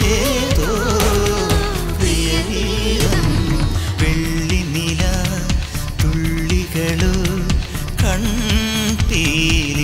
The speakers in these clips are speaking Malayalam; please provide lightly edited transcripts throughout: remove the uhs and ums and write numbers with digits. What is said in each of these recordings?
ഏതോ പ്രിയഗീതം വെള്ളിനില തുള്ളികളോ കൺപീലിയിൽ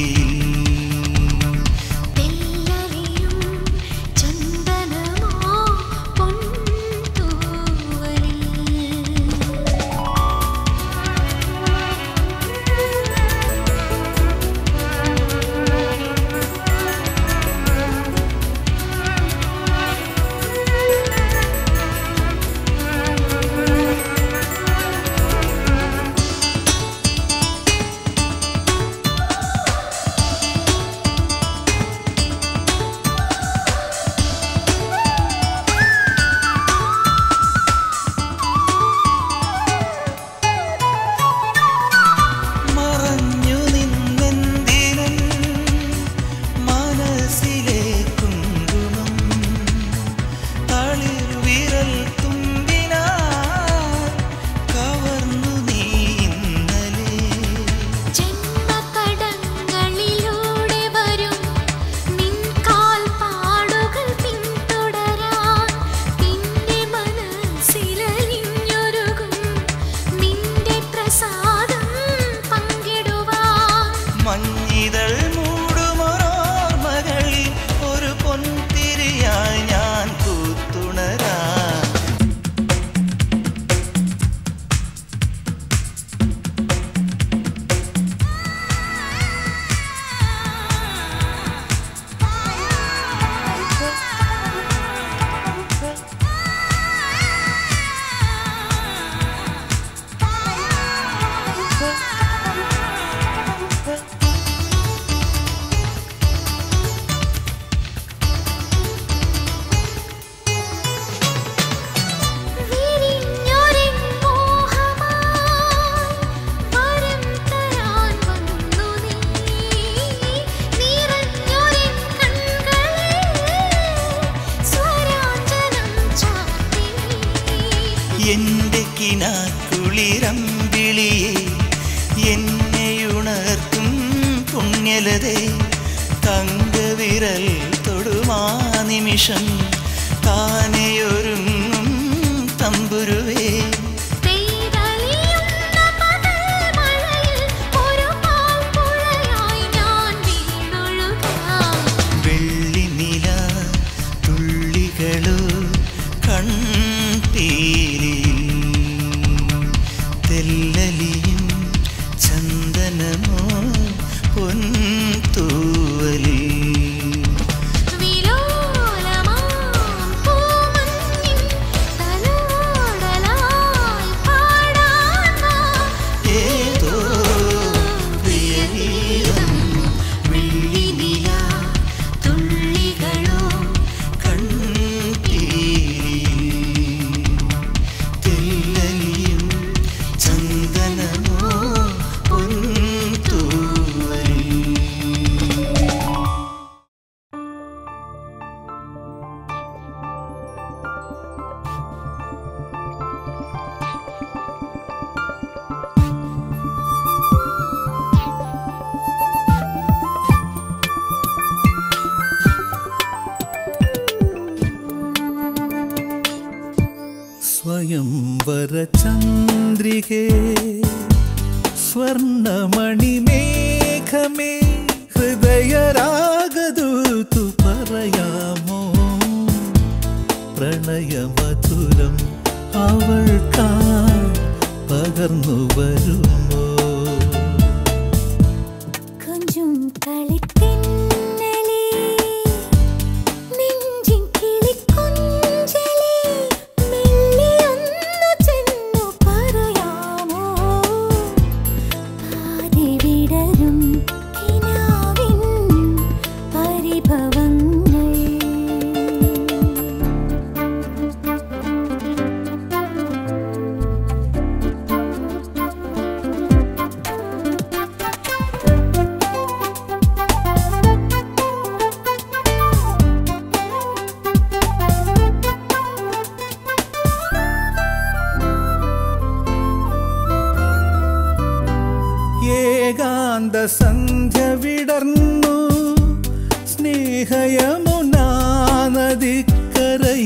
എന്റെ കിനാക്കുളിരമ്പിളിയെ എന്നെയുണർത്തും പുണ്യലതേ തങ്കവിരൽ തൊടുമാ നിമിഷം താനെയൊരുങ്ങും തമ്പുരുവേ വെള്ളിനില തുള്ളികളോ കൺപീലിയിൽ തെല്ലലിയും ചന്ദനമോ പൊൻതൂവലിൽ സ്വയംവരചന്ദ്രികേ സ്വർണമണിമേഘമേ ഹൃദയരാഗദൂതു പറയാമോ പ്രണയമധുരം അവൾക്കായി പകർന്നു വരുമോ കൊഞ്ചും കളിത്തിന്നലേ നെഞ്ചിൻ കിളിക്കൊഞ്ചലേ മെല്ലിയൊന്നു ചെന്നു പറയാമോ പാതി വിടരും കിനാവിൻ പരിഭവങ്ങൾ സന്ധ്യ വിടർന്നു സ്നേഹയമുനാ നദിക്കരയിൽ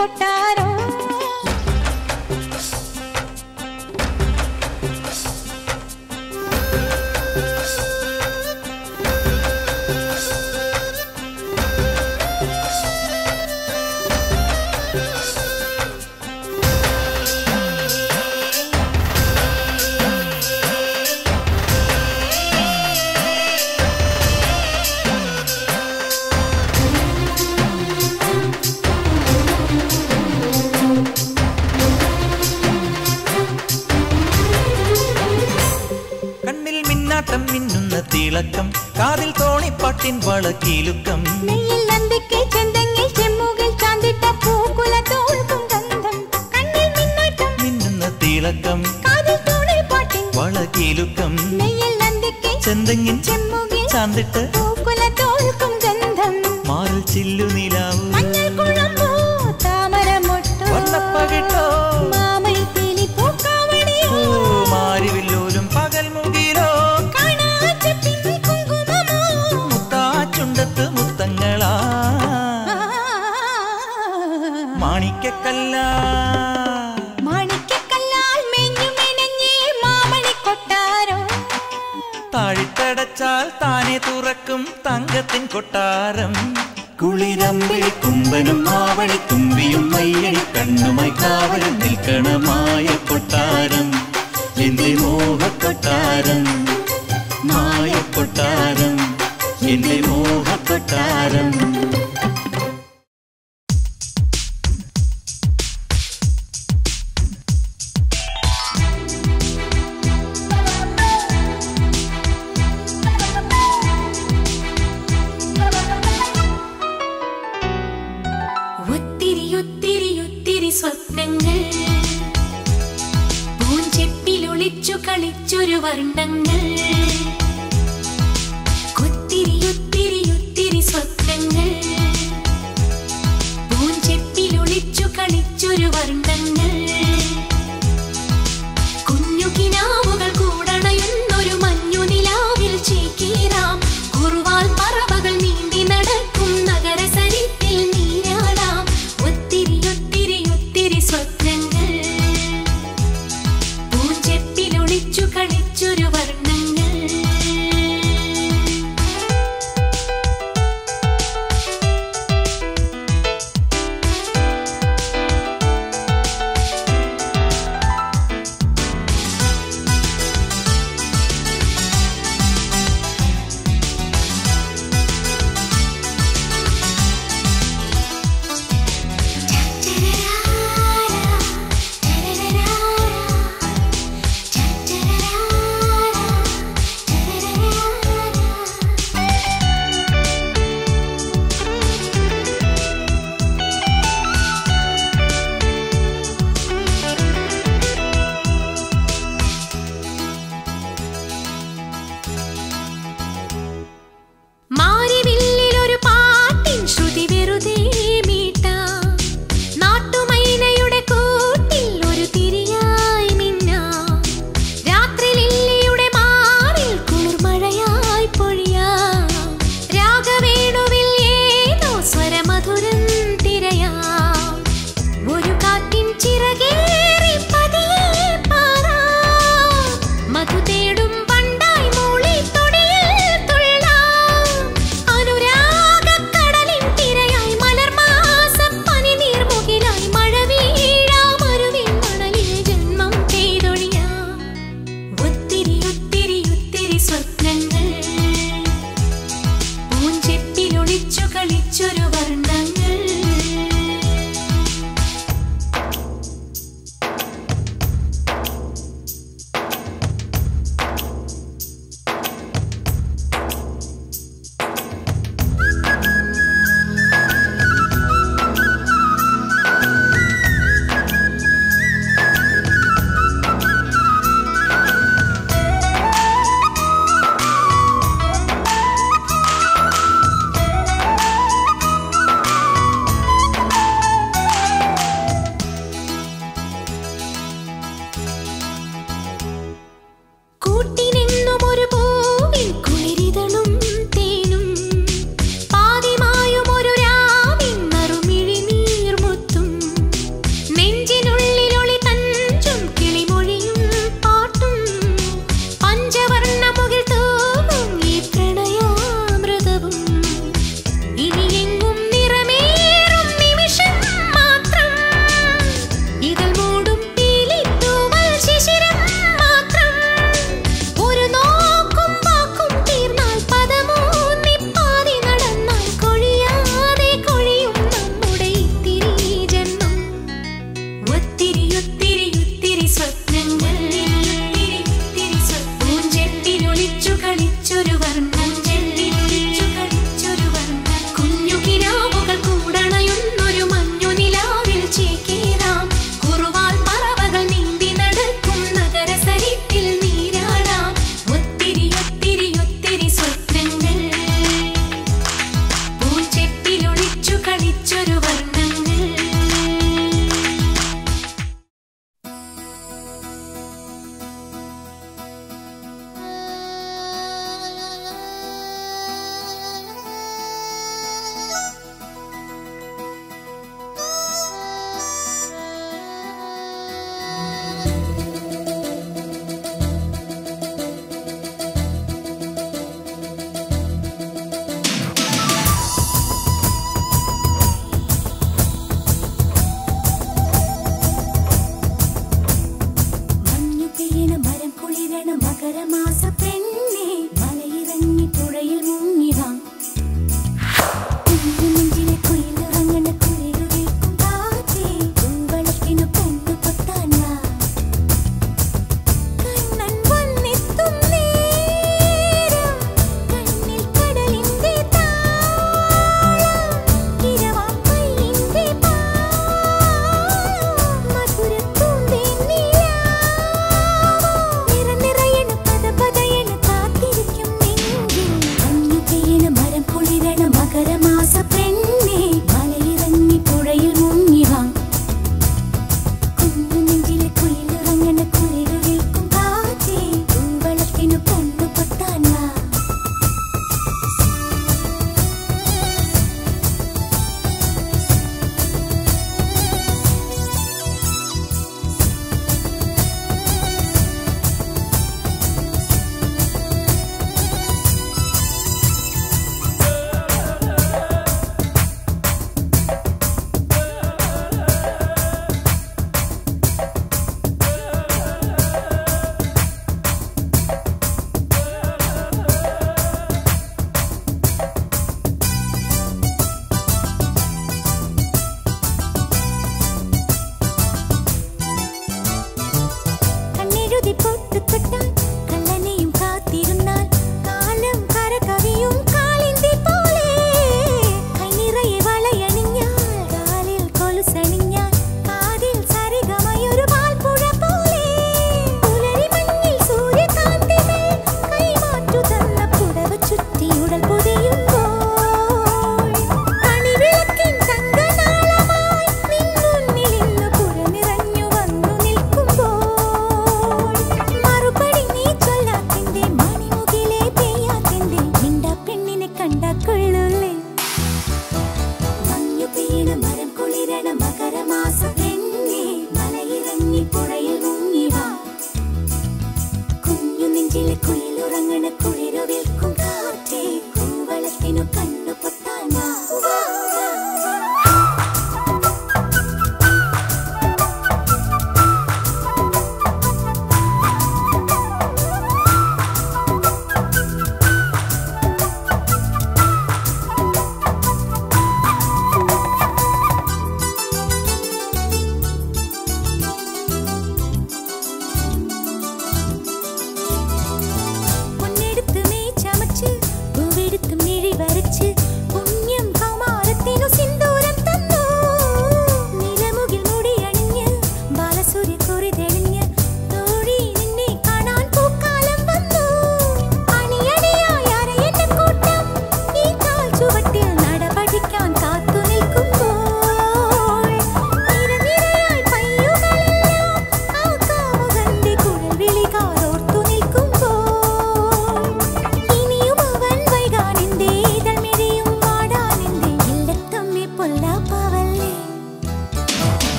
കൊട്ടാരോ മിന്നുന്ന തിളക്കം കാതിൽ തോണിപ്പാട്ടിൻ വളക്കീലുക്കം നെയ്യിൽ നന്ദിക്ക് ചെന്തെങ്ങിൽ ചെമ്മുകിൽ ചാന്തിട്ട പൂക്കുല തോൽക്കും ഗന്ധം കണ്ണിൽ മിന്നാട്ടം മിന്നുന്ന തിളക്കം കാതിൽ തോണിപ്പാട്ടിൻ വളക്കീലുക്കം നെയ്യിൽ നന്ദിക്ക് ചെന്തെങ്ങിൽ ചെമ്മുകിൽ ചാന്തിട്ട് പൂക്കുല തോൽക്കും ഗന്ധം മാറിൽ ചില്ലു നിലാവ് മഞ്ഞൾ കുഴമ്പോ താമരമൊട്ടോ വന്നപ്പകിട്ടോ മാമയിൽ പീലി പൂക്കാവണിയോ മാരിവില്ലോലും പകൽ മുകിലോ മുത്താച്ചുണ്ടത്ത് മുത്തങ്ങളാ മാണിക്കല്ലാൽ മെഞ്ഞു മെനഞ്ഞേ മാമണി കൊട്ടാരോ താഴിട്ടടച്ചാൽ താനെ തുറക്കും തങ്കത്തിൻ കൊട്ടാരം കുളിരമ്പിളി കുമ്പനും മാവണി തുമ്പിയും മയ്യണി കണ്ണുമായി കാവലും നിൽക്കണമായ കൊട്ടാരം എന്റെ മോഹക്കൊട്ടാരം മായക്കൊട്ടാരം എന്റെ മോഹക്കൊട്ടാരം ഒത്തിരി സ്വപ്നങ്ങൾ പൂഞ്ചെപ്പിലൊളിച്ചു കളിച്ചൊരു വർണ്ണങ്ങൾ ഒത്തിരി സ്വപ്നങ്ങൾ പൂഞ്ചെപ്പിലൊളിച്ചു കളിച്ചൊരു വർണ്ണങ്ങൾ കുഞ്ഞുകിനാവുകൾ കൂടണയുന്നൊരു മഞ്ഞു നിലാവിൽ ചേക്കേറാം കുറുവാൽ പറവകൾ നീന്തി നടക്കും നഗരസരിത്തിൽ നീരാടാം ഒത്തിരി സ്വപ്നങ്ങൾ പൂഞ്ചെപ്പിലൊളിച്ചു കളിച്ചൊരു വർണ്ണങ്ങൾ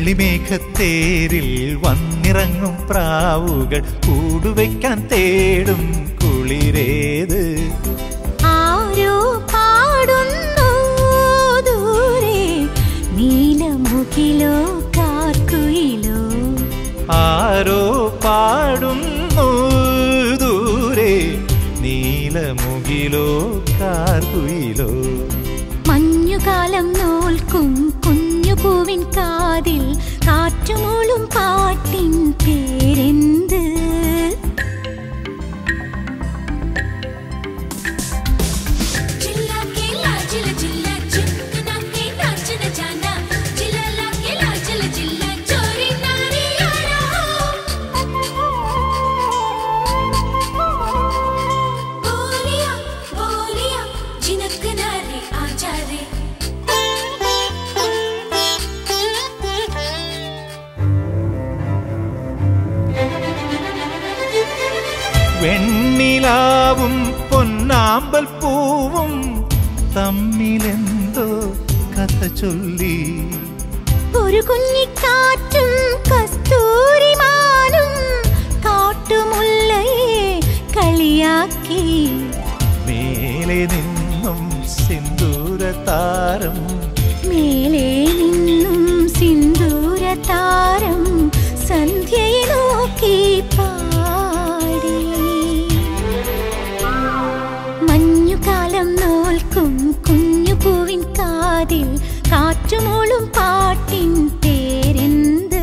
വെള്ളിമേഘത്തേരിൽ വന്നിറങ്ങും പ്രാവുകൾ കൂടുവയ്ക്കാൻ തേടും കുളിരേത്. ആരോ പാടുന്നു ദൂരെ നീലമുകിലോ കാർക്കുയിലോ. ആരോ പാടുന്നു ദൂരെ നീലമുകിലോ കാർക്കുയിലോ. മഞ്ഞുകാലം നോൽക്കും കുഞ്ഞുപൂവിൻ കാതിൽ കാറ്റുമൂളും പാട്ടിൻ പേരെന്ത്? വെണ്ണിലാവും പൊന്നാമ്പൽ പൂവും തമ്മിലെന്തോ കഥ ചൊല്ലി. ഒരു കുഞ്ഞിക്കാറ്റും കസ്തൂരിമാനും കാട്ടുമുല്ലയെ കളിയാക്കി. മേലെ നിന്നും സിന്ദൂരതാരം, മേലെ നിന്നും സിന്ദൂരതാരം സന്ധ്യയെ നോക്കി പാടി. മഞ്ഞുകാലം നോൽക്കും കുഞ്ഞുപൂവിൻ കാതിൽ കാറ്റുമൂളും പാട്ടിൻ പേരെന്ത്?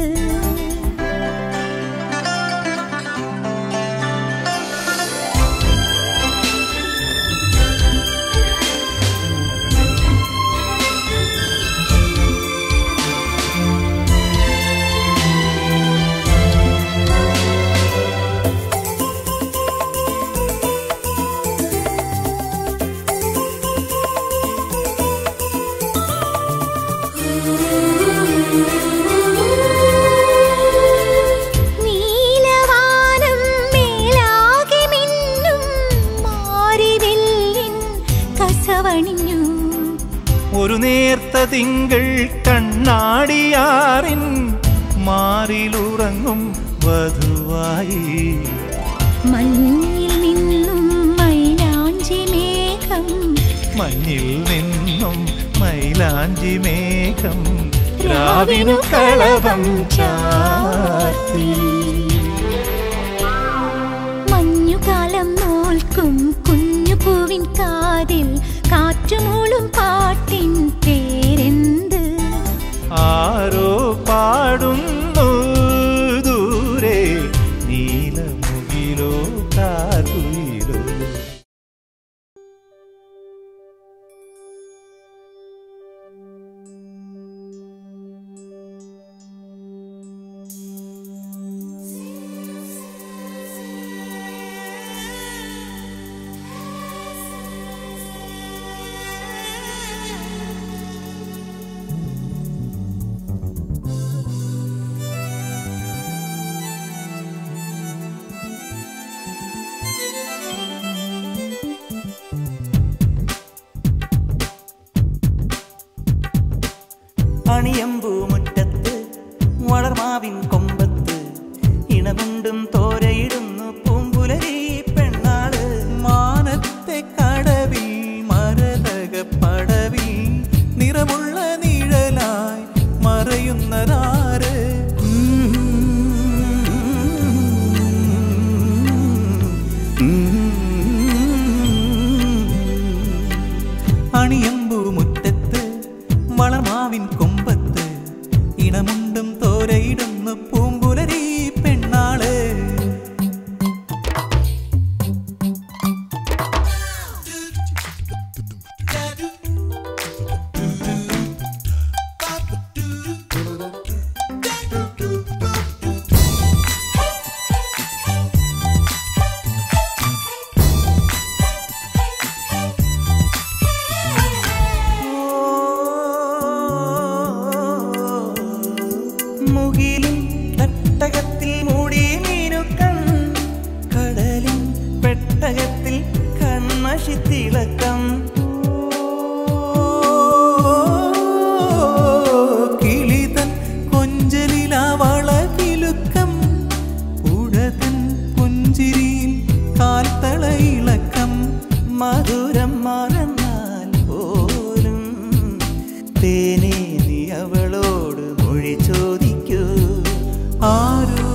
നീലവാനം മേലാകെ മിന്നും മാരിവില്ലിൻ കസവണിഞ്ഞു. ഒരു നേർത്ത തിങ്കൾ കണ്ണാടിയാറിൻ മാറിലുറങ്ങും വധുവായി. മഞ്ഞിൽ നിന്നും മൈലാഞ്ചി മേഘം, മഞ്ഞിൽ നിന്നും മൈലാഞ്ചി മേഘം രാവിനു കളഭം ചാർത്തി. മഞ്ഞുകാലം നോൽക്കും കുഞ്ഞുപൂവിൻ കാതിൽ കാറ്റുമൂളും പാട്ടിൻ പേരെന്ത്? ആരോ പാടുന്നു ദൂരെ നീലമുകിലോ കാർക്കുയിലോ. അണിയമ്പൂ മുറ്റത്ത് വളർമാവിൻ കൊമ്പത്ത് ഇണമുണ്ടും തോരയിടുന്നു പൂമ്പുലരി പെണ്ണാള്. മാനത്തെ കടവിൽ മരതക പടവിൽ നിറമുള്ള നിഴലായി മറയുന്നതാര്? അണിയമ്പൂ മുറ്റത്ത് വളർമാവിൻ കൊമ്പത്ത് ഇണമുണ്ടും തോരയിടുന്നു പൂമ്പുലരി പെണ്ണാള്. മധുരം മറന്നാൽ പോലും തേനേ നീ അവളോട് മൊഴി ചോദിക്കൂ. ആരോ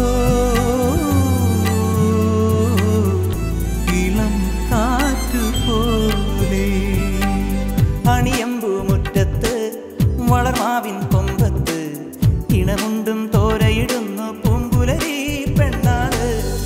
ഇളം കാറ്റുപോലെ അണിയമ്പൂ മുറ്റത്ത് വളർമാവിൻ കൊമ്പത്ത് ഇണമുണ്ടും തോരയിടുന്നു പൂങ്കുലരി പെണ്ണാള്.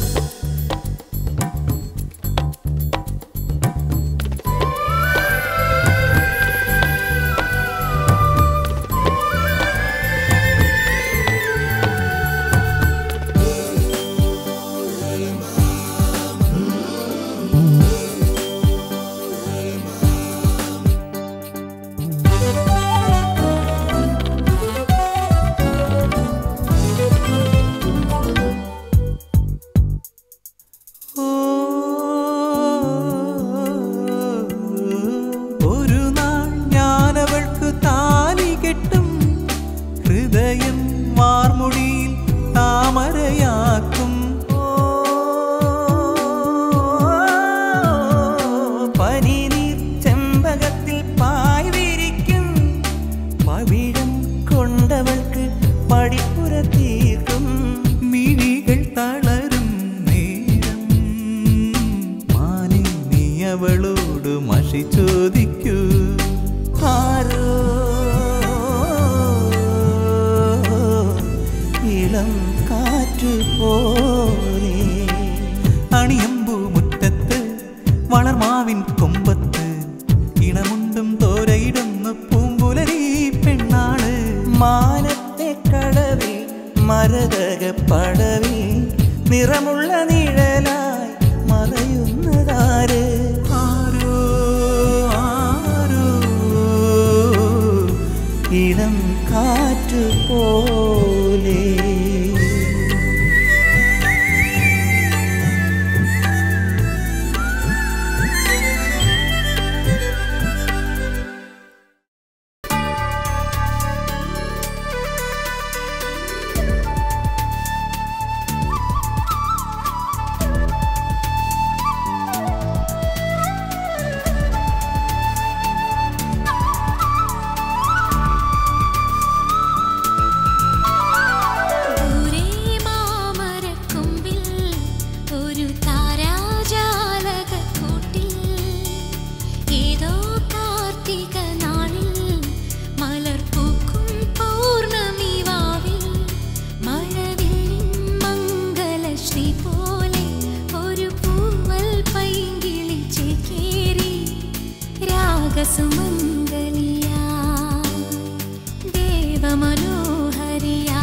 ഒരു നാൾ ഞാനവൾക്ക് താലി കെട്ടും, ഹൃദയം വാർമുടിയിൽ താമരയാക്കും. പനിനീർ ചെമ്പകത്തിൽ പായ് വിരിക്കും, പവിഴം കൊണ്ടവൾക്ക് പടിപ്പുര തീർക്കും. മിഴികൾ തളരും നേരം മാനേ നീ അവളോട് മഷി ചോദിക്കൂ. ആരോ ഇളം കാറ്റുപോലെ അണിയമ്പൂ മുറ്റത്ത് വളർമാവിൻ കൊമ്പത്ത് ഇണമുണ്ടും തോരയിടുന്നു പൂങ്കുലരി പെണ്ണാള്. മാനത്തെ കടവിൽ മരതക പടവിൽ നിറമുള്ള നിഴലായി മറയുന്നതാര്? ആരോ ആരോ ഇളം കാറ്റുപോലെ. ദൂരെ മാമരക്കൊമ്പിൽ ഒരു താരാജാലകക്കൂട്ടിൽ ഏതോ കാർത്തിക നാളിൽ മലർപ്പൂക്കും പൗർണമി വാവിൽ മഴവില്ലിൻ മംഗലശ്രീ പോലെ ഒരു പൂവൽ പൈങ്കിളി ചേക്കേറി രാഗസുമംഗലിയാ ദേവമനോഹരിയാ.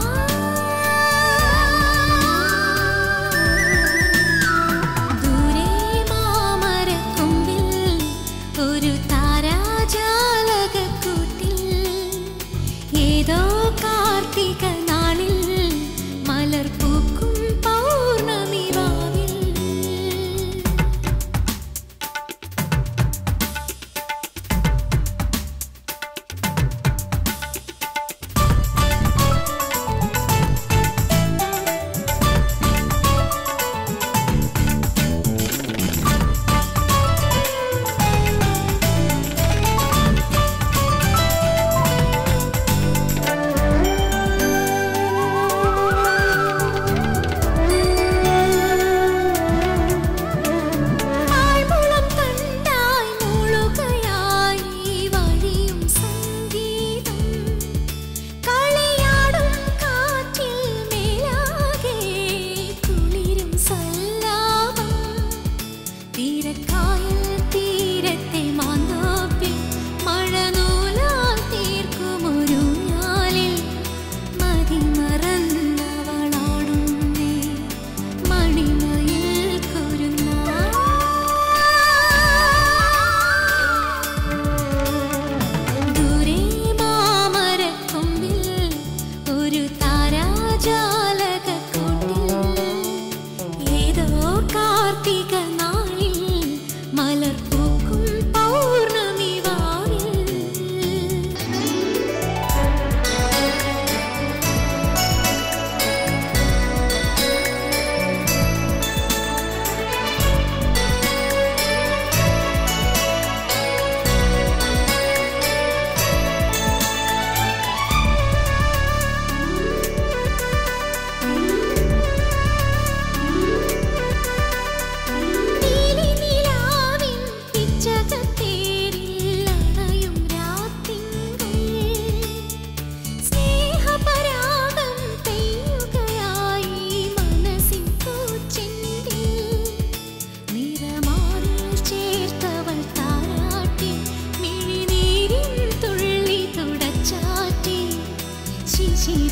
ദൂരെ മാമരക്കൊമ്പിൽ ഒരു താരാജാലകക്കൂട്ടിൽ ഏതോ കാർത്തിക നാളിൽ മലർപ്പൂക്കും പൗർണമി വാവിൽ. ആഴ്മുളം തണ്ടായി മൂളുകയായി വഴിയും സംഗീതം കളിയാടും കാറ്റിൽ മേലാകെ കുളിരും സല്ലാപം. തീരക്കായൽ തീരത്തെ മാന്തോപ്പിൽ മഴനൂലാൽ തീർക്കുമൊരു ഞാലിൽ മതിമറന്നവളാടുന്നേ മണിമയിൽ കുരുന്നാ. ദൂരെ മാമരക്കൊമ്പിൽ ഒരു താരാജാലകക്കൂട്ടിൽ ഏതോ കാർത്തിക നാളിൽ മലർപ്പൂക്കും പൗർണമി വാവിൽ.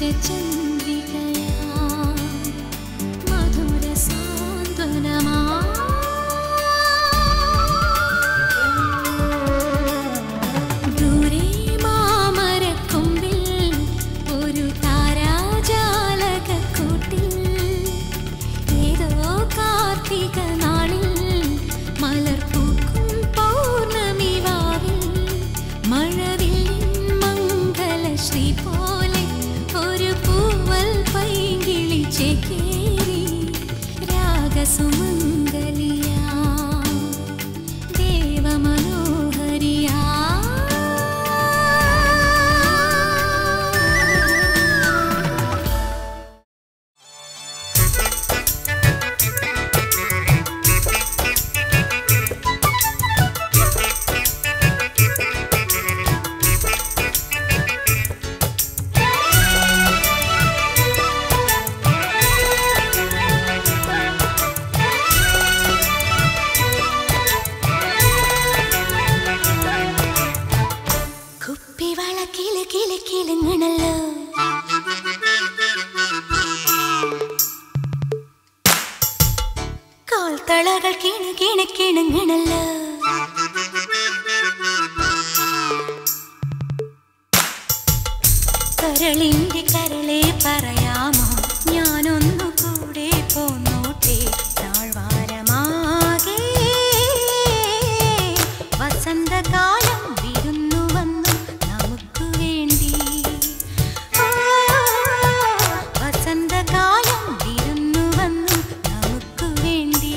ചന്ദ്രികയാ മധുര സാന്ത്വനമാ ദൂരെ മാമരക്കൊമ്പിൽ ഒരു താരാജാലകക്കൂട്ടിൽ ഏതോ കാർത്തിക നാളിൽ മലർപ്പൂക്കും പൗർണമി വാവിൽ മഴവില്ലിൻ മംഗലശ്രീ പോലെ ഒരു പൂവൽ പൈങ്കിളി ചേക്കേറി രാഗസുമംഗലിയാ ദേവമനോഹരിയാ കുപ്പിവള കിളി കിളി കിളുങ്ങണല്ലോ കാൽത്തളകൾ കിണു കിണു കിണുങ്ങണല്ലോ കരളിന്റെ കരളെ പറയാമോ ഞാനൊന്നു കൂടെ പോന്നോട്ടെ താഴ്വാരമാകെ വസന്തകാലം വിരുന്നു വന്നു നമുക്ക് വേണ്ടി വസന്തകാലം വിരുന്നു വന്നു നമുക്ക് വേണ്ടി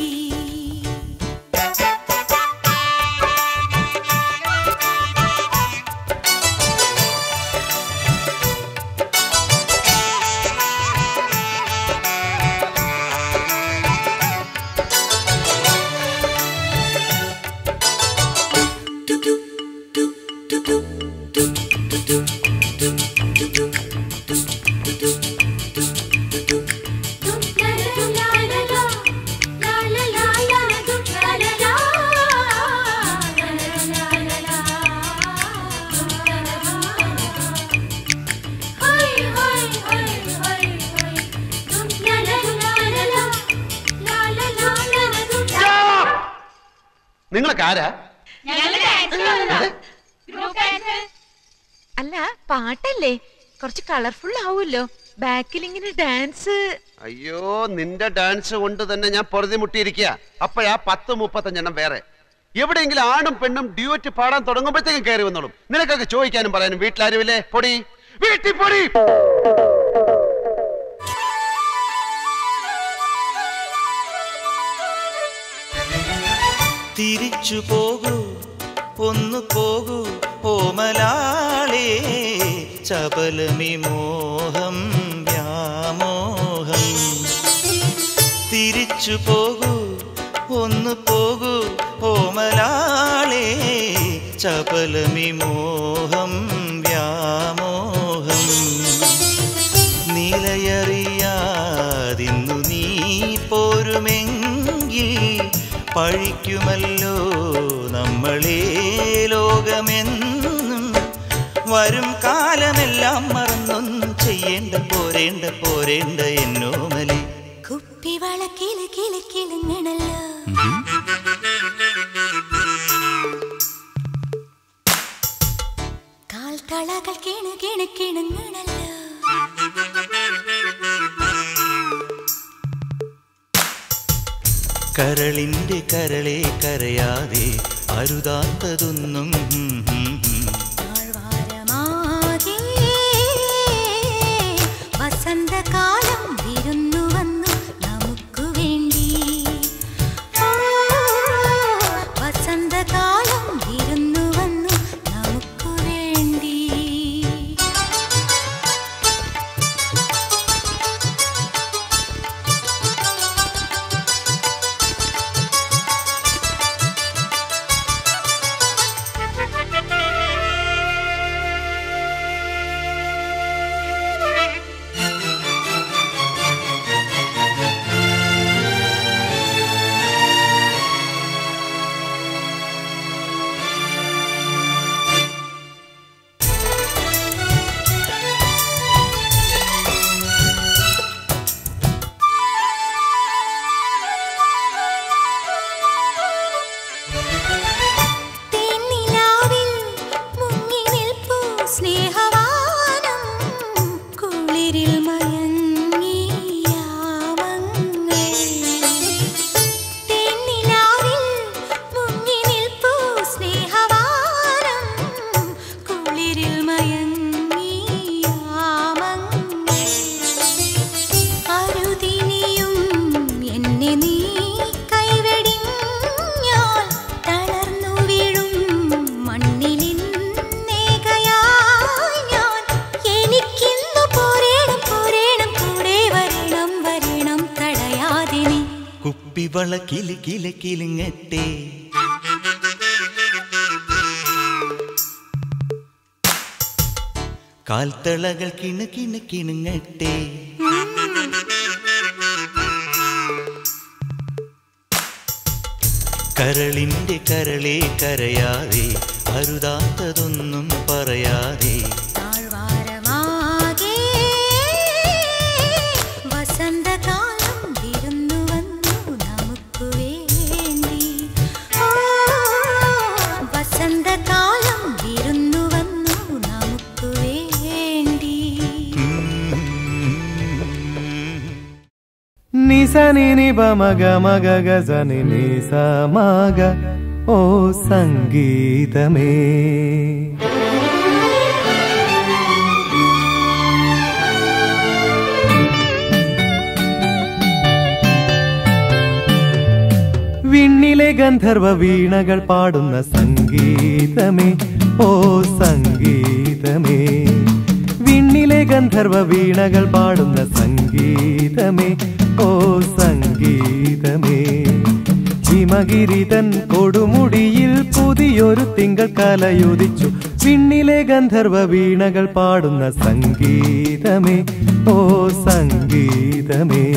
നിങ്ങളൊക്കെ ആരാ? അല്ല പാട്ടല്ലേ കുറച്ച് കളർഫുൾ ആവുമല്ലോ ബാക്കിൽ ഇങ്ങനെ ഡാൻസ്. അയ്യോ നിന്റെ ഡാൻസ് കൊണ്ട് തന്നെ ഞാൻ പൊറുതി മുട്ടിയിരിക്കുക. അപ്പോഴാ 10-35 വേറെ എവിടെയെങ്കിലും ആണും പെണ്ണും ഡ്യൂറ്റ് പാടാൻ തുടങ്ങുമ്പോഴത്തേക്കും കയറി വന്നോളും. നിനക്കൊക്കെ ചോദിക്കാനും പറയാനും വീട്ടിലാരുമില്ലേ? പൊടി വീട്ടിൽ പൊടി. തിരിച്ചു പോകൂ ഒന്നു പോകൂ ഓമലാളേ ചപലമി മോഹം വ്യാമോഹം. തിരിച്ചു പോകൂ ഒന്നു പോകൂ ഓമലാളേ ചപലമി മോഹം വ്യാമോഹം. നിലയറിയാതിന്നു നീ പോരുമെങ്കിൽ പഴിക്കുമല്ലോ നമ്മളെ ലോകമെന്നും. വരും കാലമെല്ലാം മറന്നൊന്നും ചെയ്യേണ്ട പോരേണ്ട എന്നോമലി. കുപ്പിവള കിളി കിളി കിളുങ്ങണല്ലോ കാൽത്തളകൾ കിണു കിണു കിണുങ്ങണല്ലോ. കരളിന്റെ കരളെ കരയാതെ അരുതാത്തതൊന്നും താഴ്വാരമാകെ വസന്തകാലം വിരുന്നു വന്നു നമുക്ക് വേണ്ടി. വസന്തകാലം വിരുന്നു വന്നു നമുക്ക് വേണ്ടി. ഇവള കിലി കില കിലിങ്ങട്ടെ കാൽത്തളകൾ കിണു കിണു കിണുങ്ങട്ടെ കരളിന്റെ കരളെ കരയാതെ അരുതാത്തതൊന്നും പറയാതെ താഴ്വാരമാകെ വസന്തകാലം വിരുന്നു വന്നു നമുക്ക് വേണ്ടി വസന്തകാലം വിരുന്നു വന്നു നമുക്ക് വേണ്ടി നിസനി നിപ മഗ മഗ ഗസനി നിസ മഗ ഓ സംഗീതമേ വിണ്ണിലെ ഗന്ധർവ വീണകൾ പാടുന്ന സംഗീതമേ ഓ സംഗീതമേ വിണ്ണിലെ ഗന്ധർവ വീണകൾ പാടുന്ന സംഗീതമേ ഓ സംഗീതമേ ഹിമഗിരിതൻ കൊടുമുടിയിൽ പുതിയൊരു തിങ്കൾ കലയുദിച്ചു വിണ്ണിലെ ഗന്ധർവ വീണകൾ പാടുന്ന സംഗീതമേ ഓ സംഗീതമേ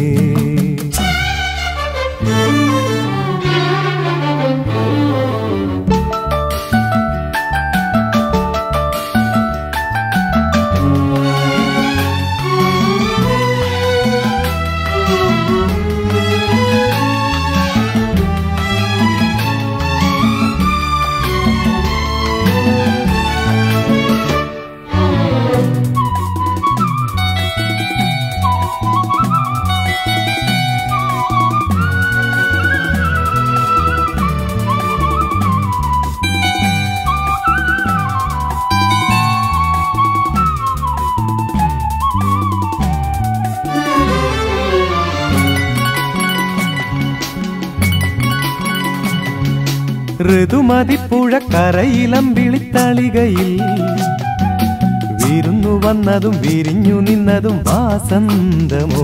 ഋതുമതിപ്പുഴക്കരയിലമ്പിളിത്തളികയിൽ വിരുന്നു വന്നതും വിരിഞ്ഞു നിന്നതും വാസന്തമോ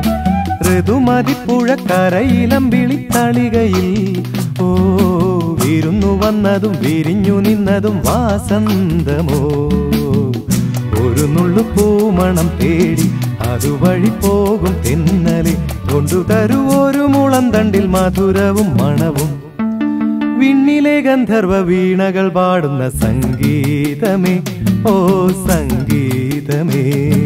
ഋതുമതിപ്പുഴക്കരയിലമ്പിളിത്തളികയിൽ ഓ വിരുന്നു വന്നതും വിരിഞ്ഞു നിന്നതും വാസന്തമോ ഒരു നുള്ളു പൂമണം തേടി അതുവഴി പോകും തെന്നലെ കൊണ്ടുതരൂ ഒരു മുളം തണ്ടിൽ മധുരവും മണവും വിണ്ണിലെ ഗന്ധർവ വീണകൾ പാടുന്ന സംഗീതമേ ഓ സംഗീതമേ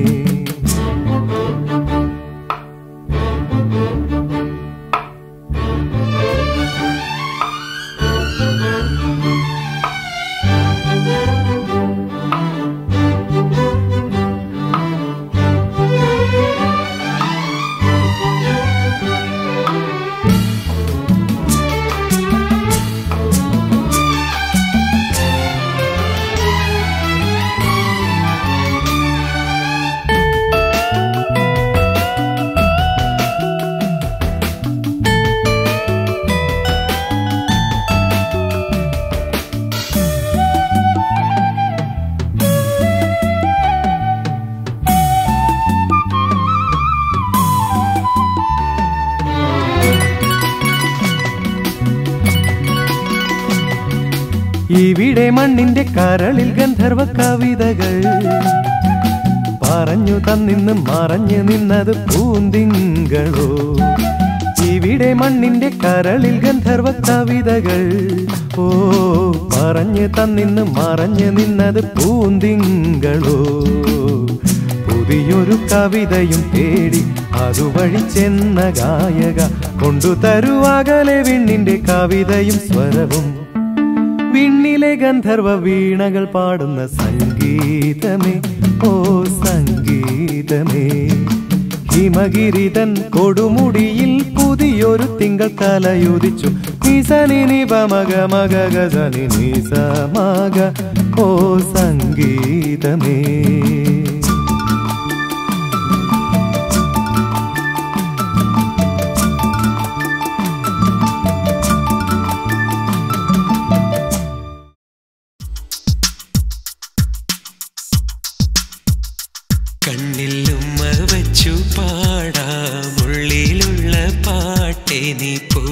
ഇവിടെ മണ്ണിന്റെ കരളിൽ ഗന്ധർവ കവിതകൾ പറഞ്ഞു തന്നിന്ന് മറഞ്ഞു നിന്നത് പൂന്തിങ്കളോ ഇവിടെ മണ്ണിന്റെ കരളിൽ ഗന്ധർവ കവിതകൾ ഓ പറഞ്ഞു തന്നിന്ന് മറഞ്ഞു നിന്നത് പൂന്തിങ്കളോ പുതിയൊരു കവിതയും തേടി അതുവഴി ചെന്ന ഗായക കൊണ്ടുതരൂ അകലെ വിണ്ണിന്റെ കവിതയും സ്വരവും വിണ്ണിലെ ഗന്ധർവ വീണകൾ പാടുന്ന സംഗീതമേ ഓ സംഗീതമേ ഹിമഗിരിതൻ കൊടുമുടിയിൽ പുതിയൊരു തിങ്കൾ കലയുദിച്ചു നിസനി നിപ മഗ മഗ ഗസനി നിസ മഗ ഓ സംഗീതമേ കണ്ണിൽ ഉമ്മ വച്ചു പാടാം ഉള്ളിലുള്ള പാട്ടെ നീ പോ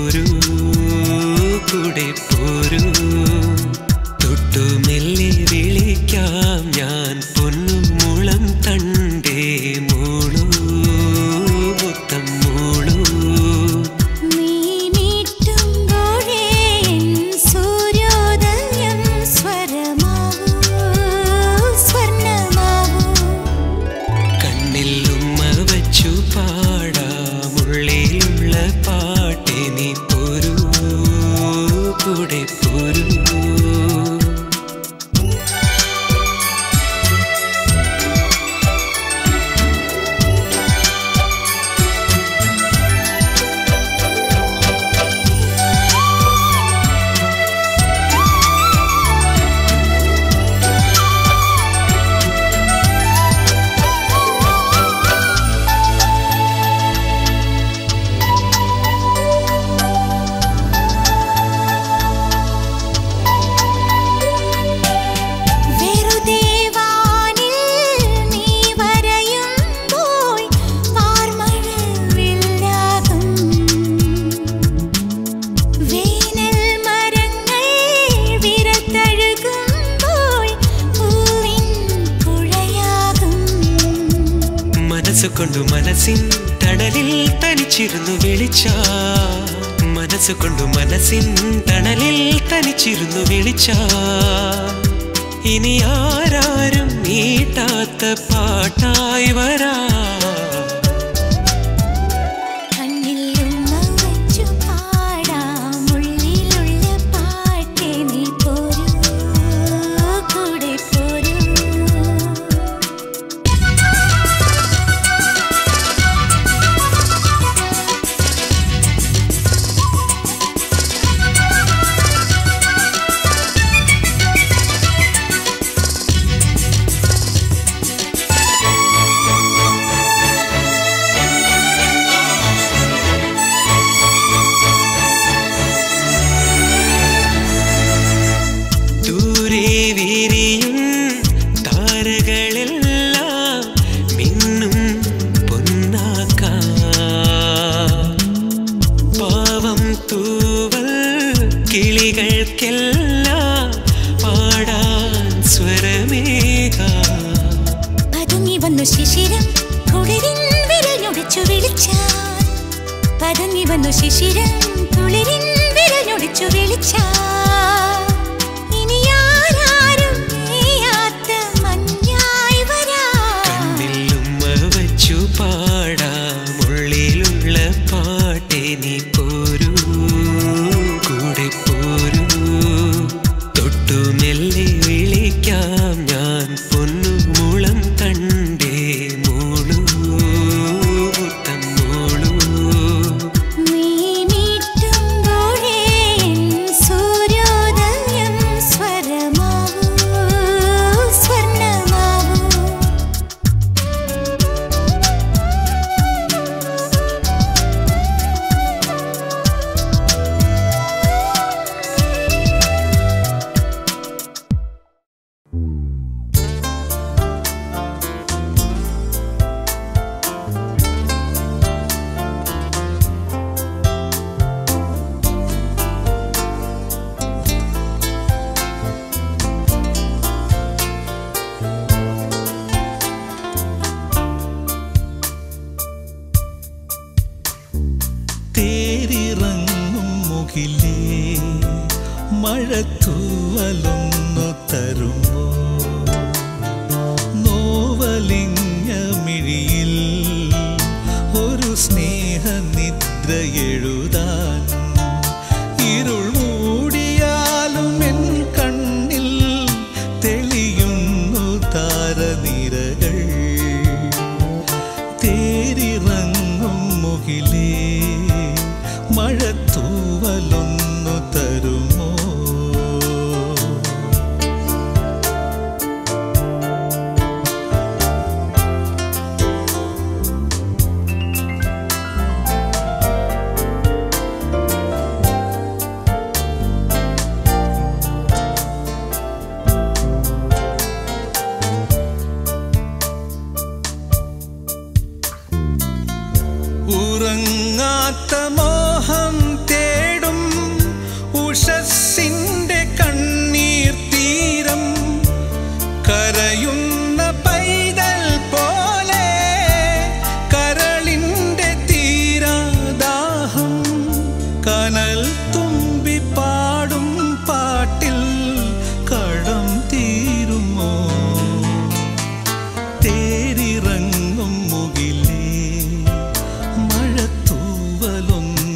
മനസ്സുകൊണ്ടു മനസ്സിൻ തണലിൽ തനിച്ചിരുന്നു വിളിച്ച മനസ്സുകൊണ്ടു മനസ്സിൻ തണലിൽ തനിച്ചിരുന്നു വിളിച്ച ഇനി ആരാരും നീട്ടാത്ത പാട്ടായി വരാ തേരിറങ്ങും മുകിലേ മഴത്തൂവലൊന്നു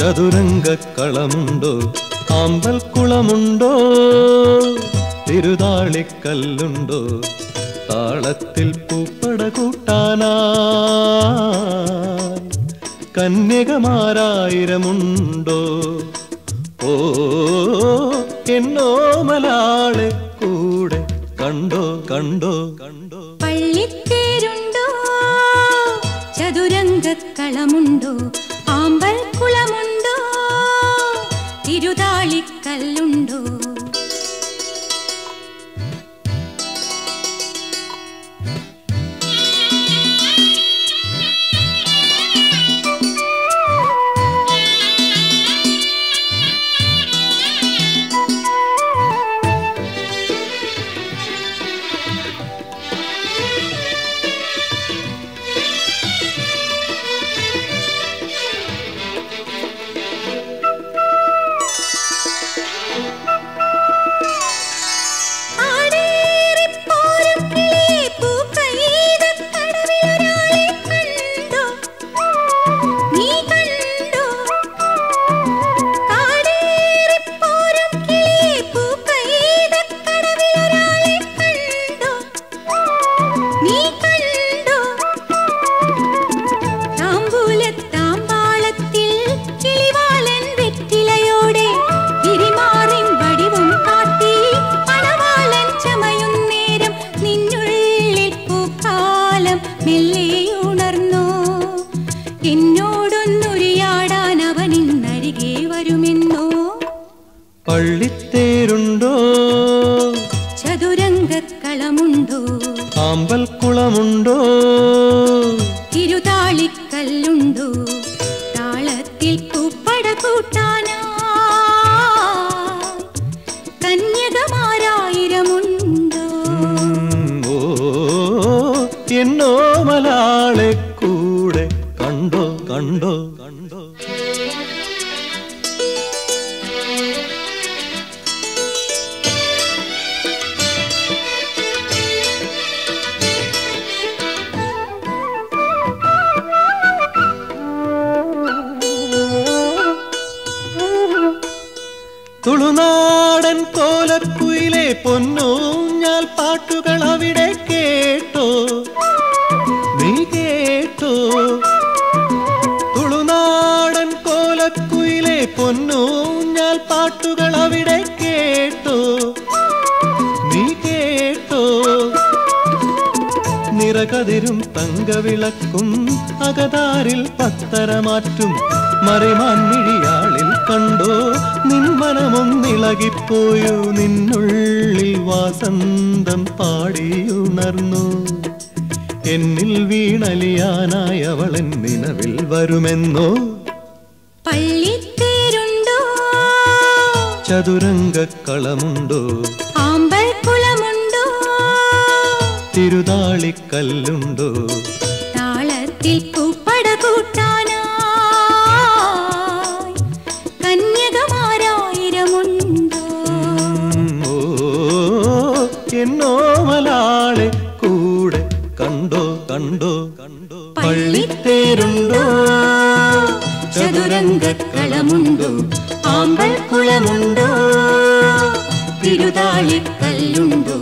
ചതുരംഗക്കളമുണ്ടോ ആമ്പൽക്കുളമുണ്ടോ തിരുതാളിക്കല്ലുണ്ടോ താളത്തിൽ പൂപ്പട കൂട്ടാനായി കന്യകമാരായിരമുണ്ടോ ഓ എന്നോമലാളെ കൂടെ കണ്ടോ കണ്ടോ കണ്ടോ പള്ളിത്തേരുണ്ടോ ചതുരംഗക്കളമുണ്ടോ ആമ്പൽക്കുളമുണ്ടോ തിരുതാളിക്കല്ലുണ്ടോ പള്ളിത്തേരുണ്ടോ ചതുരംഗക്കളമുണ്ടോ ആമ്പൽക്കുളമുണ്ടോ തിരുതാളിക്കല്ലുണ്ടോ താളത്തിൽ പൂപ്പട കൂട്ടാനായി കന്യകമാരായിരമുണ്ടോ ഓ എന്നോമലാളെ കൂടെ കണ്ടോ കണ്ടോ കണ്ടോ തുളുനാടൻ കോലക്കുയിലെ പൊന്നൂഞ്ഞാൽ പാട്ടുകൾ അവിടെ കേട്ടോ നീ കേട്ടോ തുളുനാടൻ കോലക്കുയിലെ പൊന്നൂഞ്ഞാൽ പാട്ടുകൾ അവിടെ കേട്ടോ നീ കേട്ടോ നിറകതിരും തങ്കവിളക്കും അകതാരിൽ പത്തരമാറ്റും മറിമാൻമിഴിയാളിൽ കണ്ടോ നിൻ മനമൊന്നിളകിപ്പോയോ നിന്നുള്ളിൽ വാസന്തം പാടിയുണർന്നു എന്നിൽ വീണലിയാനായി അവളൻ നിലവിൽ വരുമെന്നോ പള്ളിത്തേരുണ്ടോ ചതുരംഗക്കളമുണ്ടോ ആമ്പൽക്കുളമുണ്ടോ തിരുതാളിക്കല്ലുണ്ടോ താളത്തിൽ പൂപ്പട കൂട്ടാനായി കന്യകമാരായിരമുണ്ടോ ഓ എന്നോമലാളെ കൂടെ കണ്ടോ കണ്ടോ കണ്ടോ പള്ളിത്തേരുണ്ടോ ചതുരംഗക്കളമുണ്ടോ ആമ്പൽക്കുളമുണ്ടോ തിരുതാളിക്കല്ലുണ്ടോ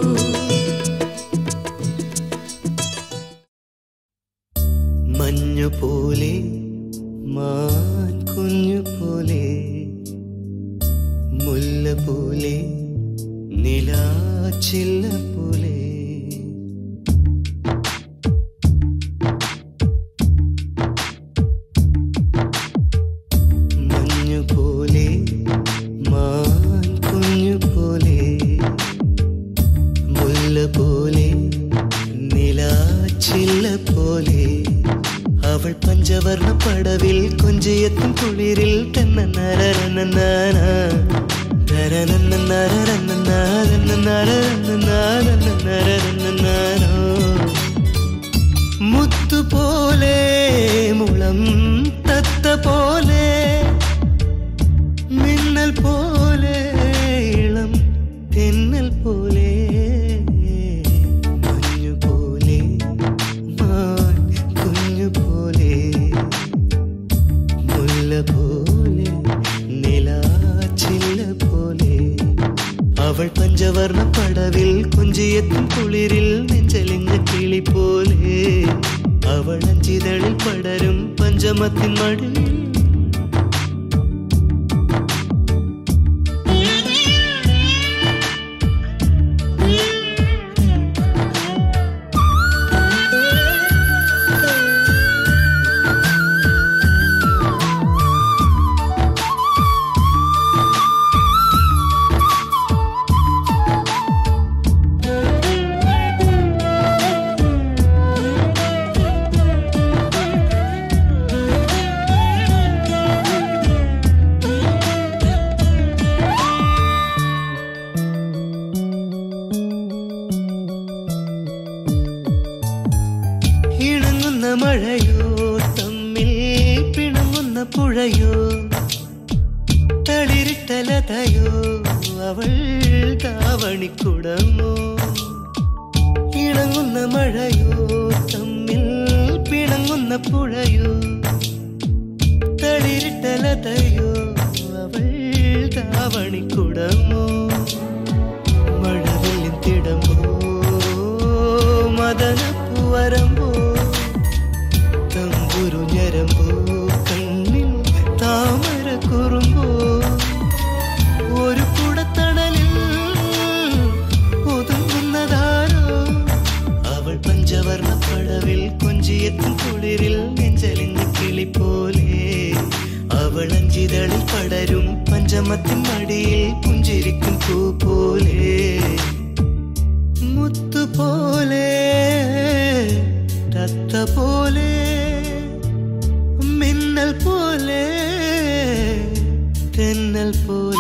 മഞ്ഞുപോലെ മാൻ കുഞ്ഞുപോലെ മുല്ല പോലെ നിലാച്ചില്ല പോലെ മഞ്ഞുപോലെ മാൻ കുഞ്ഞുപോലെ മുല്ല പോലെ നിലാച്ചില്ല പോലെ അവൾ പഞ്ചവർണ്ണ പടവിൽ കൊഞ്ചിയെത്തും കുളിരിൽ മുത്തുപോലെ മുളം തത്ത പോലെ മിന്നൽ പോലെ ഇളം തെന്നൽ പോലെ മഞ്ഞുപോലെ മാൻ കുഞ്ഞുപോലെ മുല്ല പോലെ കൊഞ്ചിയെത്തും കുളിരിൽ നെഞ്ചലിഞ്ഞ കിളി പോലെ അവൾ അഞ്ചിതളിൽ പടരും പഞ്ചമത്തിൻ മടിയിൽ മഴയോ തമ്മിൽ പിണങ്ങുന്ന പുഴയോ തളിരിട്ടലതയോ അവൾ താവണിക്കുടമോ ഇണങ്ങുന്ന മഴയോ തമ്മിൽ പിണങ്ങുന്ന പുഴയോ തളിരിട്ടലതയോ അവൾ താവണിക്കുടമോ മഴവില്ലിൻ തിടമോ മദനപ്പൂവരമ്പോ തമ്പുരു ഞരമ്പോ കണ്ണിൽ താമര കുറുമ്പോ ഒരു കുടത്തണലിൽ ഒതുങ്ങുന്നതാരോ അവൾ പഞ്ചവർണ്ണ പടവിൽ കൊഞ്ചിയെത്തും കുളിരിൽ നെഞ്ചലിഞ്ഞ കിളി പോലെ അവൾ അഞ്ചിതളിൽ പടരും പഞ്ചമത്തിൻ മടിയിൽ പുഞ്ചിരിക്കും പൂ പോലെ മുത്തുപോലെ തത്ത പോലെ മിന്നൽ പോലെ തെന്നൽ പോലെ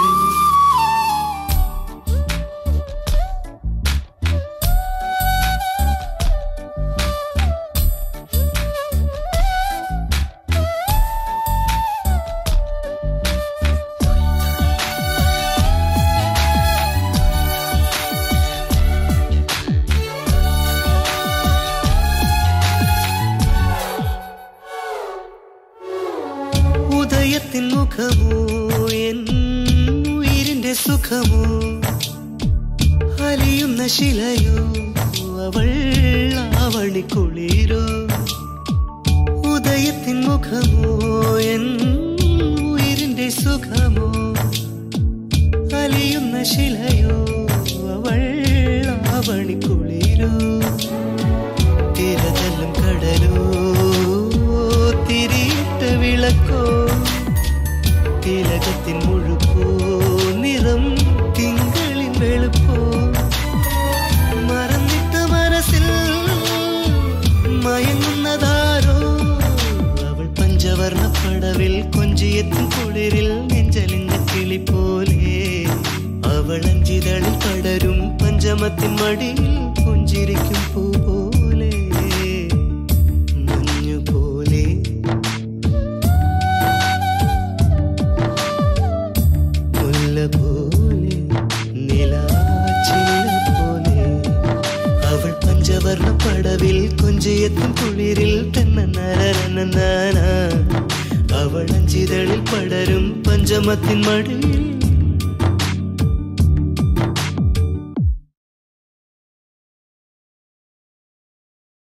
ഉദയത്തിൻ മുഖമോ എൻ ഉയിരിന്റെ സുഖമോ അലിയുന്ന ശിലയോ അവൾ ആവണിക്കുളിരോ ഉദയത്തിൻ മുഖമോ എൻ ഉയിരിന്റെ സുഖമോ അലിയുന്ന ശിലയോ അവൾ ആവണിക്കുളിരോ തിരതല്ലും കടലോ തിരിയിട്ട വിളക്കോ തിലകത്തിൻ മുഴുപ്പോ നിറം തിങ്കളിൻ വെളുപ്പോ മറന്നിട്ട മനസ്സിൽ മയങ്ങുന്നതാരോ അവൾ പഞ്ചവർണ്ണ പടവിൽ കൊഞ്ചിയെത്തും കുളിരിൽ നെഞ്ചലിഞ്ഞ കിളി പോലെ അവൾ അഞ്ചിതളിൽ പടരും പഞ്ചമത്തിൻ മടിയിൽ പുഞ്ചിരിക്കും പൂ പോലെ മഞ്ഞു പോലെ പോലെ നിലാച്ചില്ല പോലെ അവൾ പഞ്ചവർണ്ണ പടവിൽ കൊഞ്ചിയെത്തും കുളിരിൽ തന്നെ അവൾ അഞ്ചിതളിൽ പടരും പഞ്ചമത്തിൻ മടിയിൽ